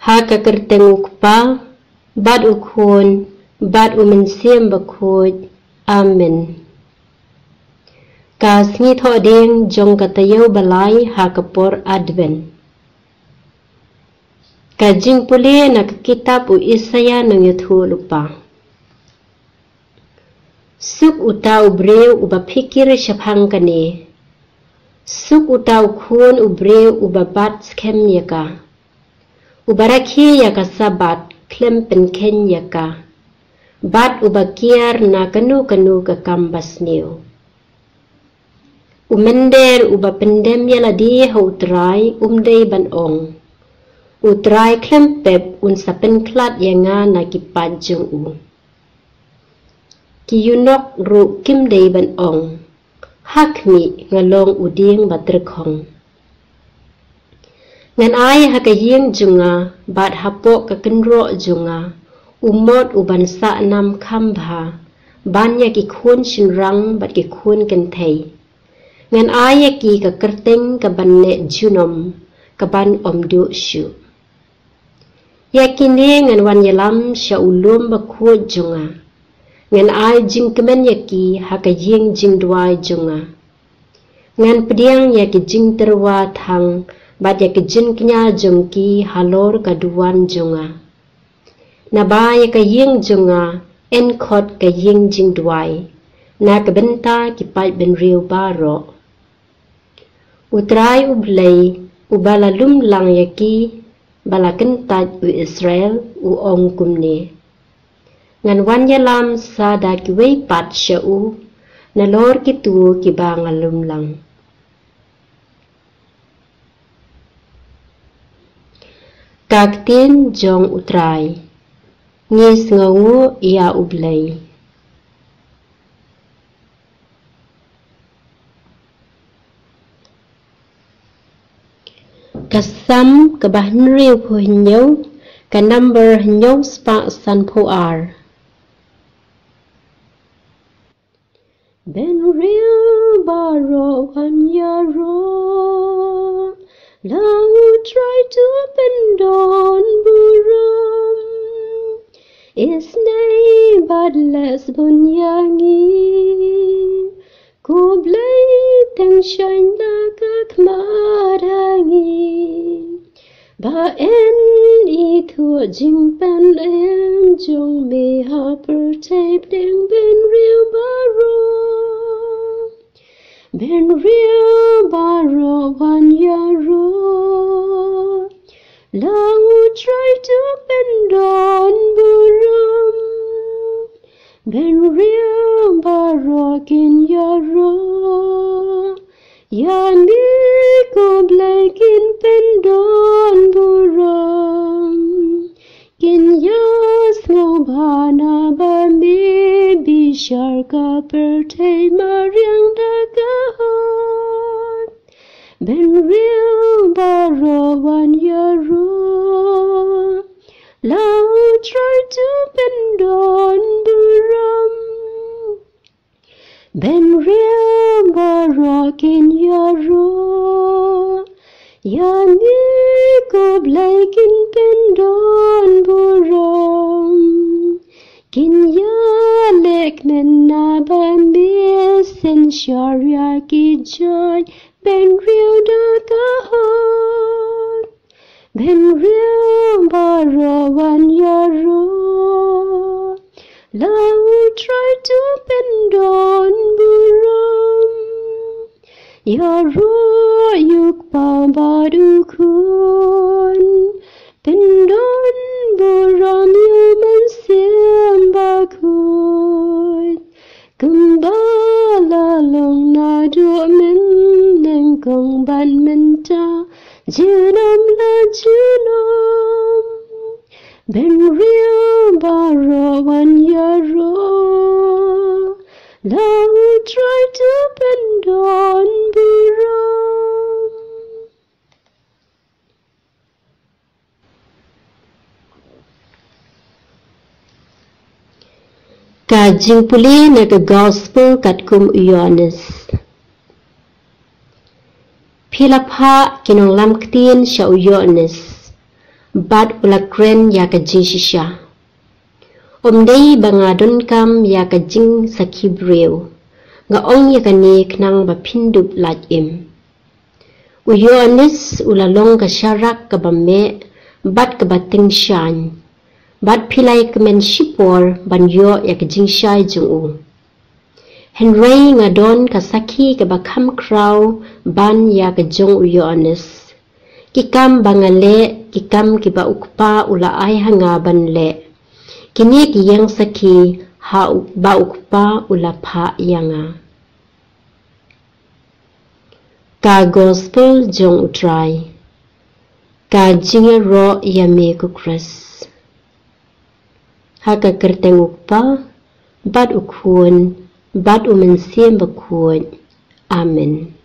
haka kertenguk pa, bad ukhun, bad umensiam bakhoj. Amen. Kasngi tho ding jong katayaw balay hakapor Advent. Kajing puli nakakitab u Isaya ng yuthu lupa. Suk utaw brew ubapikir syapang kani. Suk utaw kun ubrew ubabat skem yaka. Ubarakhi yaka sabat klem penken yaka. Bat ubakiar na kanu-kanu kakambas niyo. Umender ubapendem yaladi hautray umday banong. Utray klempep unsa penklat yanga nakipajeng u. Kiyunok ru kimday banong. Hakmi ngalong uding batrikong. Ngan ay hakayeng junga bat hapok kakenro junga. Umot ubansa nam kambha. Banya kikun sinrang bat kikun kentay. Ngan ay ki kakerteng kabanne junom kaban omdu syu. Yakini ngan wan yalam sya ulum bakut junga. Ngan ay jing kemen yaki hakayeng jing duay junga. Ngan pediang yaki jing terwa thang bat yaki jin kenya jungki halor kaduan junga. Naba yakayeng junga enkot kayeng jing duay. Na kabenta kipat ben riu baro. Utray u Blei ubala lumlang yaki bala kentat u Israel u ong kumni. Ngan wan yalam sa da kiway pat siya u, nalor kitu kiba nga lumlang. Ktien jong utray, ngis ngongu iya u Blei. Kasam kabahan riu po hinyaw, ka number hinyaw spa san po ar. Ben riu baro hanyaro, lau try to pendon buram. Isnay badles bunyangi, ku Blei teng shine lagak marangi. Ba en itu jing pen em jong me harper tape ding ben real baro. Ben real baro wan yaro. Lau try to bend on buram. Ben real baro kin yaro. Yani ko Blei kin pendon buram. Kin yas ngobana ba me bishar ka pertay mariang dagahon. Ben real baro wan yaro. Lau try to pendon buram. Ben real baro kin yaro. Yani ko Blei kin pendon buram. Kin yalek men na ba me sen sharia ki joy. Ben real dagahon. Ben real baro wan yaro. Lau try to pendon buram. Yaro yuk pabadukun. Pendon buram yuman siam bakut. Kembala long nadu men nengkong ban menta. Junom la junom. Ben real baro wan yaro. Lau try to pendon buram. Kajing puli naga gospel katkum Yohanes. Pilapha kinong lam Ktien siya Yohanes. bat ulakren ya ka jing shisha. Dei bangadon kam ya ka jing sakibreu, nga ong ya ka nik nang bapindup lat im. Uyo anis ulalong ka syarak ka bame, bat ka bating syan, bat pilay ka men shipor banyo ya ka jing syay jung u. Henry nga don kasaki ka bakam kraw ban ya ka jong uyo anis. Kikam bangale, kikam kiba ukpa ula ay hangaban le. Kini kiyang saki ha ba ukpa ula pa yanga. Ka gospel jong utray. Ka jinga ro yame kukras. Haka kerteng ukpa, bad ukhun, bad umensim bakun. Amen.